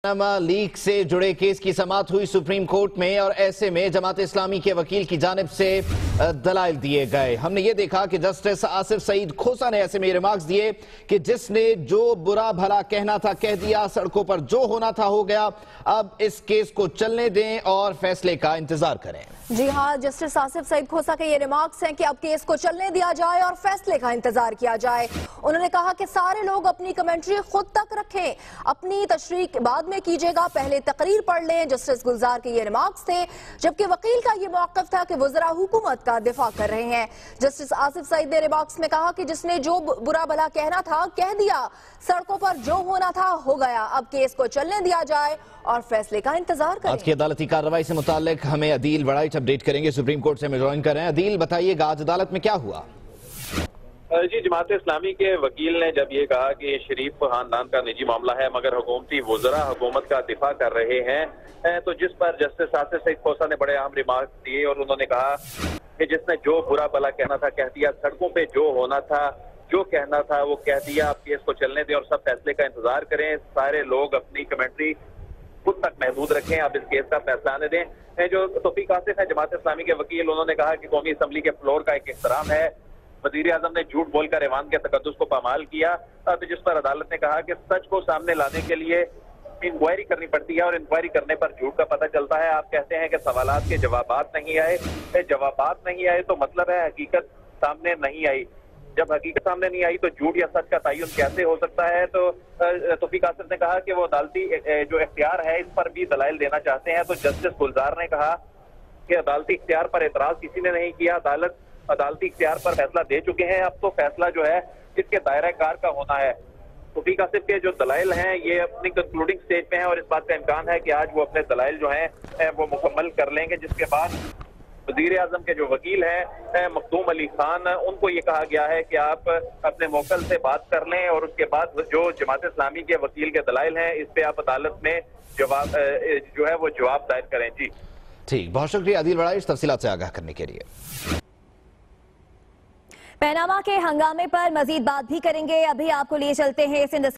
Panama leak से जुड़े case की समाअत हुई सुप्रीम कोर्ट में और ऐसे में जमात इस्लामी के वकील की जानिब से दलाइल दिए गए। हमने ये देखा कि जस्टिस आसिफ सईद खोसा ने ऐसे में रिमार्क्स दिए कि जिसने जो बुरा भला कहना था कह दिया, सड़कों पर जो होना था हो गया, अब इस केस को चलने दें और फैसले का इंतजार करें। जी हाँ, जस्टिस आसिफ सईद खोसा के ये रिमार्क्स हैं कि अब केस को चलने दिया जाए और फैसले का इंतजार किया जाए। उन्होंने कहा कि सारे लोग अपनी कमेंट्री खुद तक रखें, अपनी तशरीह बाद में कीजिएगा, पहले तकरीर पढ़ लें। जस्टिस गुलजार के ये रिमार्क्स थे, जबकि वकील का ये मौक़िफ़ था कि वज़रा हुकूमत का दिफा कर रहे हैं। जस्टिस आसिफ सईद ने रिमार्क्स में कहा कि जिसने जो बुरा भला कहना था कह दिया, सड़कों पर जो होना था हो गया, अब केस को चलने दिया जाए और फैसले का इंतजार करें। आज की अदालती कार्रवाई से मुताल्लिक हमें अदील वड़ाइच अपडेट करेंगे, सुप्रीम कोर्ट से हमें ज्वाइन कर रहे हैं। अदील, बताइएगा आज अदालत में क्या हुआ? जी, जमात इस्लामी के वकील ने जब ये कहा कि शरीफ खानदान का निजी मामला है मगर हुकूमती वज़रा हुकूमत का दिफा कर रहे हैं, तो जिस पर जस्टिस आसिफ सईद खोसा ने बड़े अहम रिमार्क दिए और उन्होंने कहा कि जिसने जो बुरा भला कहना था कह दिया, सड़कों पे जो होना था जो कहना था वो कह दिया, अब केस को चलने दें और सब फैसले का इंतजार करें। सारे लोग अपनी कमेंट्री खुद तक महदूद रखें, अब इस केस का फैसला आने दें। जो तौफीक आसिफ है जमात इस्लामी के वकील, उन्होंने कहा कि कौमी असम्बली के फ्लोर का एक एहतराम है, वज़ीर आज़म ने झूठ बोलकर ऐवान के तकद्दुस को पामाल किया, जिस पर अदालत ने कहा कि सच को सामने लाने के लिए इंक्वायरी करनी पड़ती है और इंक्वायरी करने पर झूठ का पता चलता है। आप कहते हैं कि सवालात के जवाबात नहीं आए, जवाबात नहीं आए तो मतलब है हकीकत सामने नहीं आई। जब हकीकत सामने नहीं आई तो झूठ या सच का तयन कैसे हो सकता है? तो तौफीक आसिफ ने कहा कि वो अदालती जो इख्तियार है इस पर भी दलाइल देना चाहते हैं। तो जस्टिस गुलजार ने कहा कि अदालती इख्तियार पर एतराज किसी ने नहीं किया, अदालत अदालती इख्तियार पर फैसला दे चुके हैं, अब तो फैसला जो है इसके दायरा कार का होना है। तौफीक आसिफ के जो दलाइल हैं ये अपनी कंक्लूडिंग स्टेज पे हैं और इस बात का इम्कान है कि आज वो अपने दलाइल जो हैं वो मुकम्मल कर लेंगे, जिसके बाद वज़ीर आज़म के जो वकील हैं मखदूम अली खान, उनको ये कहा गया है कि आप अपने मोकल से बात कर लें और उसके बाद जो जमात इस्लामी के वकील के दलाइल हैं इस पे आप अदालत में जवाब जो है वो जवाब दायर करें। जी ठीक, बहुत शुक्रिया अदील वड़ाइच तफसीलात से आगाह करने के लिए। पनामा के हंगामे पर मजीद बात भी करेंगे। अभी आपको लिए चलते हैं